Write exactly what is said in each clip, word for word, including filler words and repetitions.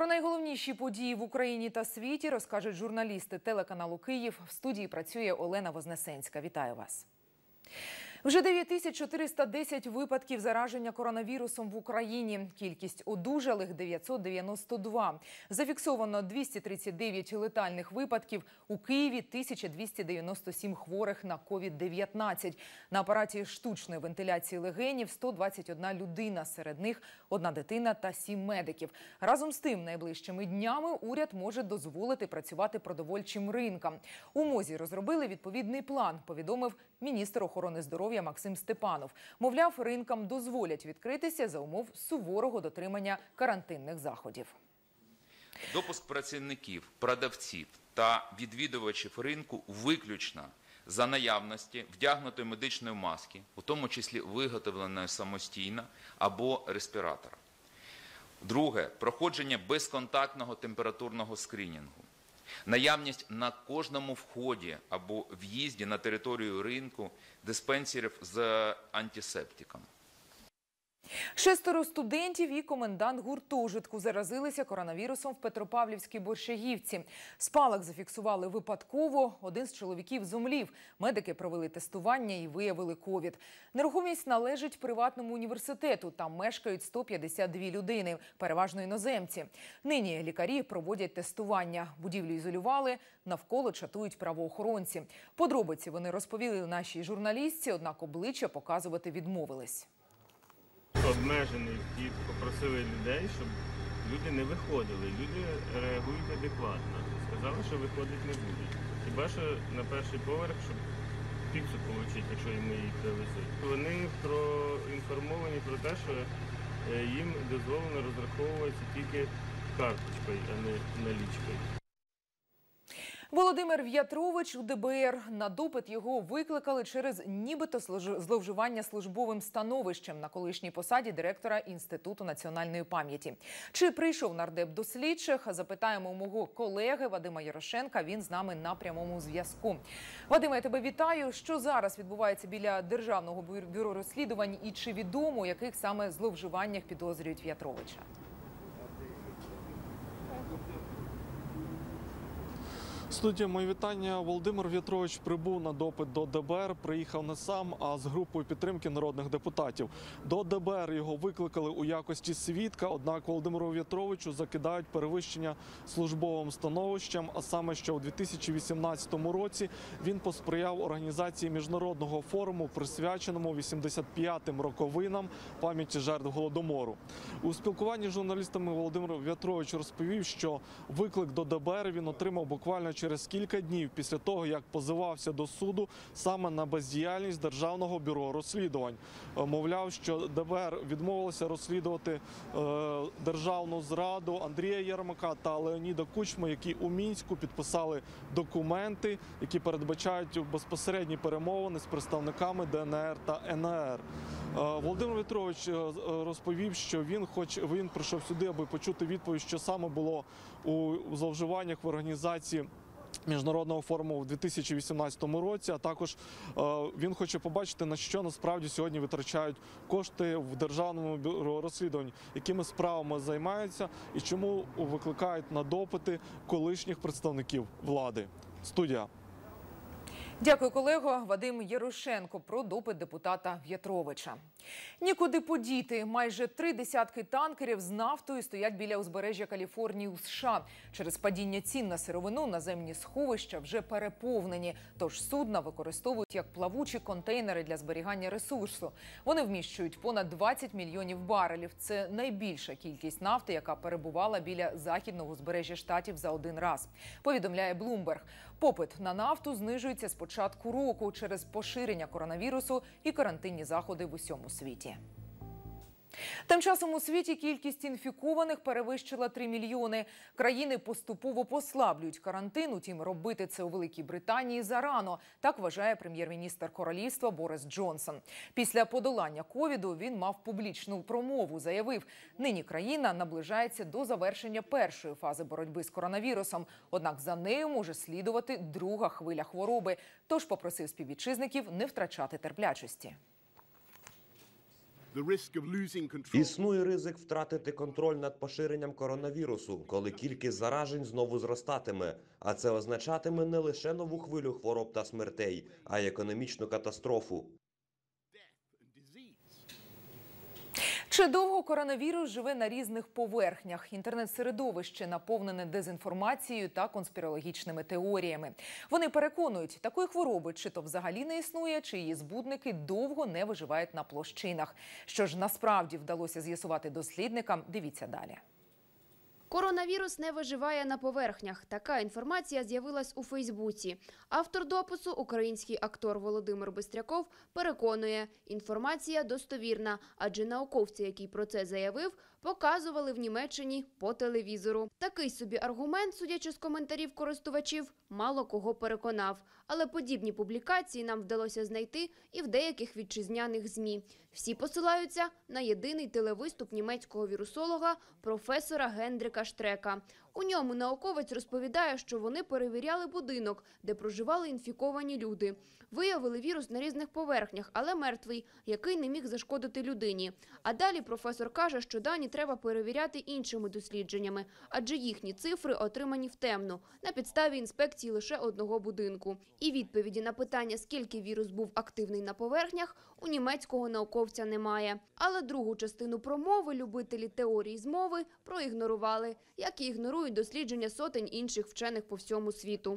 Про найголовніші події в Україні та світі розкажуть журналісти телеканалу «Київ». В студії працює Олена Вознесенська. Вітаю вас. Вже дев'ять тисяч чотириста десять випадків зараження коронавірусом в Україні. Кількість одужалих – дев'ятсот дев'яносто два. Зафіксовано двісті тридцять дев'ять летальних випадків. У Києві – тисяча двісті дев'яносто сім хворих на ковід дев'ятнадцять. На апараті штучної вентиляції легенів – сто двадцять одна людина. Серед них одна дитина та сім медиків. Разом з тим, найближчими днями уряд може дозволити працювати продовольчим ринкам. У МОЗі розробили відповідний план, повідомив міністр охорони здоров'я Максим Степанов. Мовляв, ринкам дозволять відкритися за умов суворого дотримання карантинних заходів. Допуск працівників, продавців та відвідувачів ринку виключно за наявності вдягнутої медичної маски, у тому числі виготовленої самостійно, або респіратора. Друге – проходження безконтактного температурного скринінгу. Наявність на кожному вході або в'їзді на територію ринку диспенсерів з антисептиком. Шестеро студентів і комендант гуртожитку заразилися коронавірусом в Петропавлівській Борщагівці. Спалах зафіксували випадково. Один з чоловіків зомлів. Медики провели тестування і виявили ковід. Нерухомість належить приватному університету. Там мешкають сто п'ятдесят дві людини, переважно іноземці. Нині лікарі проводять тестування. Будівлю ізолювали, навколо чатують правоохоронці. Подробиці вони розповіли нашій журналістці, однак обличчя показувати відмовились. Обмежений вхід, попросили людей, щоб люди не виходили. Люди реагують адекватно. Сказали, що виходити не будуть. Хіба що на перший поверх, щоб піцу отримати, якщо йому її привезуть. Вони проінформовані про те, що їм дозволено розраховуватися тільки карточкою, а не налічкою. Володимир В'ятрович у де бе ер. На допит його викликали через нібито зловживання службовим становищем на колишній посаді директора Інституту національної пам'яті. Чи прийшов нардеп до слідчих? Запитаємо у мого колеги Вадима Ярошенка. Він з нами на прямому зв'язку. Вадиме, я тебе вітаю. Що зараз відбувається біля Державного бюро розслідувань і чи відомо, у яких саме зловживаннях підозрюють В'ятровича? Студія, мої вітання. Володимир В'ятрович прибув на допит до де бе ер, приїхав не сам, а з групою підтримки народних депутатів. До де бе ер його викликали у якості свідка, однак Володимиру В'ятровичу закидають перевищення службовим становищем, а саме, що у дві тисячі вісімнадцятому році він посприяв організації міжнародного форуму, присвяченому вісімдесят п'ятим роковинам пам'яті жертв Голодомору. У спілкуванні з журналістами Володимир В'ятрович розповів, що виклик до де бе ер він отримав буквально через кілька днів після того, як позивався до суду саме на бездіяльність Державного бюро розслідувань. Мовляв, що де бе ер відмовилося розслідувати е, державну зраду Андрія Єрмака та Леоніда Кучми, які у Мінську підписали документи, які передбачають безпосередні перемовини з представниками де ен ер та ен е ер. Володимир В'ятрович розповів, що він, хоч він прийшов сюди, аби почути відповідь, що саме було у зловживаннях в організації міжнародного форуму в дві тисячі вісімнадцятому році, а також е, він хоче побачити, на що насправді сьогодні витрачають кошти в Державному бюро розслідувань, якими справами займаються і чому викликають на допити колишніх представників влади. Студія. Дякую, колего. Вадим Ярошенко про допит депутата В'ятровича. Нікуди подіти. Майже три десятки танкерів з нафтою стоять біля узбережжя Каліфорнії у США. Через падіння цін на сировину наземні сховища вже переповнені. Тож судна використовують як плавучі контейнери для зберігання ресурсу. Вони вміщують понад двадцять мільйонів барелів. Це найбільша кількість нафти, яка перебувала біля західного узбережжя Штатів за один раз. Повідомляє Bloomberg. Попит на нафту знижується з початку року через поширення коронавірусу і карантинні заходи в усьому світі. Тим часом у світі кількість інфікованих перевищила три мільйони. Країни поступово послаблюють карантин, утім робити це у Великій Британії зарано. Так вважає прем'єр-міністр королівства Борис Джонсон. Після подолання ковіду він мав публічну промову, заявив, нині країна наближається до завершення першої фази боротьби з коронавірусом. Однак за нею може слідувати друга хвиля хвороби. Тож попросив співвітчизників не втрачати терплячості. Існує ризик втратити контроль над поширенням коронавірусу, коли кількість заражень знову зростатиме. А це означатиме не лише нову хвилю хвороб та смертей, а й економічну катастрофу. Чи довго коронавірус живе на різних поверхнях? Інтернет-середовище наповнене дезінформацією та конспірологічними теоріями. Вони переконують, такої хвороби чи то взагалі не існує, чи її збудники довго не виживають на площинах. Що ж насправді вдалося з'ясувати дослідникам, дивіться далі. Коронавірус не виживає на поверхнях. Така інформація з'явилась у Фейсбуці. Автор допису, український актор Володимир Бистряков, переконує, інформація достовірна, адже науковці, який про це заявив, показували в Німеччині по телевізору. Такий собі аргумент, судячи з коментарів користувачів, мало кого переконав. Але подібні публікації нам вдалося знайти і в деяких вітчизняних ЗМІ. Всі посилаються на єдиний телевиступ німецького вірусолога професора Гендріка Штрека. У ньому науковець розповідає, що вони перевіряли будинок, де проживали інфіковані люди. Виявили вірус на різних поверхнях, але мертвий, який не міг зашкодити людині. А далі професор каже, що дані треба перевіряти іншими дослідженнями, адже їхні цифри отримані втемну, на підставі інспекції лише одного будинку. І відповіді на питання, скільки вірус був активний на поверхнях, у німецького науковця немає. Але другу частину промови любителі теорії змови проігнорували, як і ігнорують дослідження сотень інших вчених по всьому світу.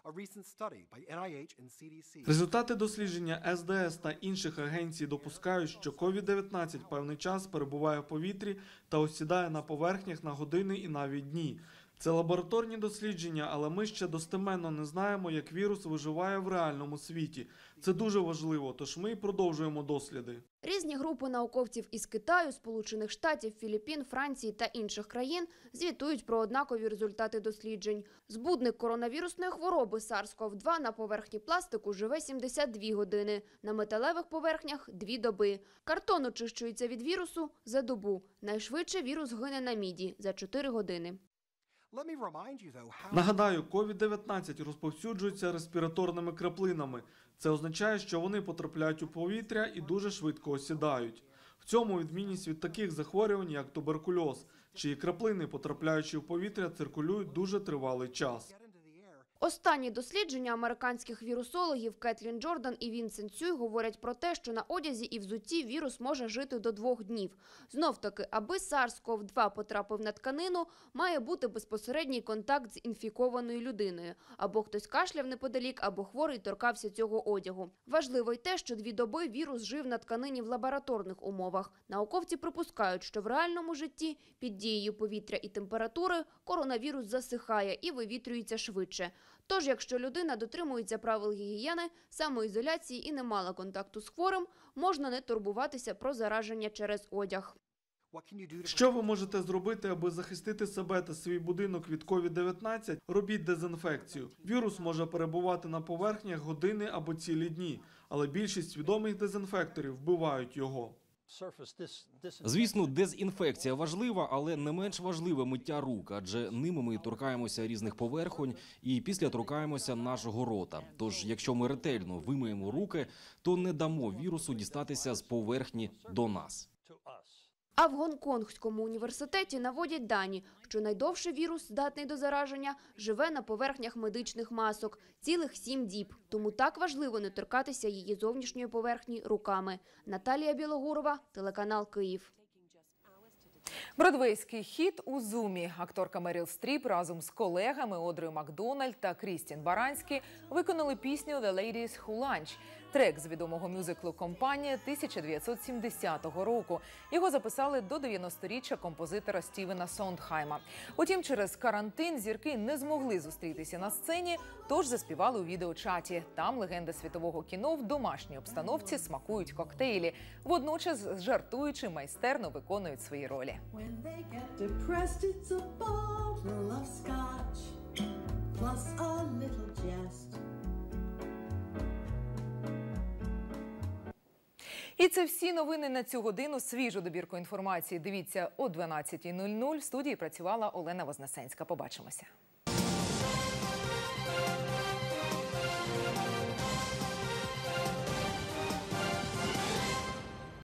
Результати дослідження ес де ес та інших агенцій допускають, що ковід дев'ятнадцять певний час перебуває в повітрі та осідає на поверхнях на години і навіть дні. Це лабораторні дослідження, але ми ще достеменно не знаємо, як вірус виживає в реальному світі. Це дуже важливо, тож ми і продовжуємо досліди. Різні групи науковців із Китаю, Сполучених Штатів, Філіппін, Франції та інших країн звітують про однакові результати досліджень. Збудник коронавірусної хвороби сарс ков два на поверхні пластику живе сімдесят дві години, на металевих поверхнях – дві доби. Картон очищується від вірусу за добу. Найшвидше вірус гине на міді – за чотири години. Нагадаю, ковід дев'ятнадцять розповсюджується респіраторними краплинами. Це означає, що вони потрапляють у повітря і дуже швидко осідають. В цьому відмінність від таких захворювань, як туберкульоз, чиї краплини, потрапляючи в повітря, циркулюють дуже тривалий час. Останні дослідження американських вірусологів Кетлін Джордан і Вінсент Цюй говорять про те, що на одязі і взутті вірус може жити до двох днів. Знов-таки, аби сарс ков два потрапив на тканину, має бути безпосередній контакт з інфікованою людиною. Або хтось кашляв неподалік, або хворий торкався цього одягу. Важливо й те, що дві доби вірус жив на тканині в лабораторних умовах. Науковці припускають, що в реальному житті під дією повітря і температури коронавірус засихає і вивітрюється швидше. Тож, якщо людина дотримується правил гігієни, самоізоляції і не мала контакту з хворим, можна не турбуватися про зараження через одяг. Що ви можете зробити, аби захистити себе та свій будинок від ковід дев'ятнадцять? Робіть дезінфекцію. Вірус може перебувати на поверхнях години або цілі дні, але більшість відомих дезінфекторів вбивають його. Звісно, дезінфекція важлива, але не менш важливе миття рук, адже ними ми торкаємося різних поверхонь і після торкаємося нашого рота. Тож, якщо ми ретельно вимиємо руки, то не дамо вірусу дістатися з поверхні до нас. А в Гонконгському університеті наводять дані, що найдовше вірус, здатний до зараження, живе на поверхнях медичних масок – цілих сім діб. Тому так важливо не торкатися її зовнішньої поверхні руками. Наталія Білогурова, телеканал «Київ». Бродвейський хіт у зумі. Акторка Меріл Стріп разом з колегами Одрою Макдональд та Крістін Баранські виконали пісню «The Ladies Who Lunch». Трек з відомого мюзиклу «Компанія» тисяча дев'ятсот сімдесятого року. Його записали до дев'яносторіччя композитора Стівена Сондхайма. Утім, через карантин зірки не змогли зустрітися на сцені, тож заспівали у відеочаті. Там легенди світового кіно в домашній обстановці смакують коктейлі. Водночас, жартуючи, майстерно виконують свої ролі. І це всі новини на цю годину. Свіжу добірку інформації дивіться о дванадцятій нуль нуль. В студії працювала Олена Вознесенська. Побачимося.